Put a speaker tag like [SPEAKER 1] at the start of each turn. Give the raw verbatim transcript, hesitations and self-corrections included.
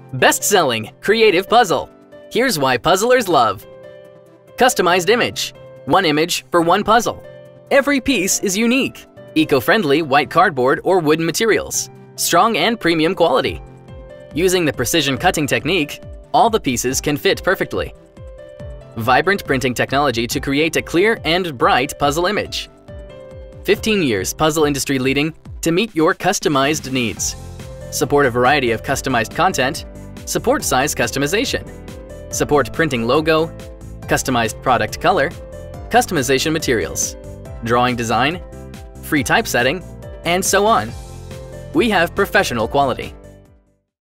[SPEAKER 1] Best-selling, creative puzzle. Here's why puzzlers love. Customized image. One image for one puzzle. Every piece is unique. Eco-friendly white cardboard or wooden materials. Strong and premium quality. Using the precision cutting technique, all the pieces can fit perfectly. Vibrant printing technology to create a clear and bright puzzle image. fifteen years puzzle industry leading to meet your customized needs. Support a variety of customized content. Support size customization. Support printing logo, customized product color, customization materials, drawing design, free typesetting, and so on. We have professional quality.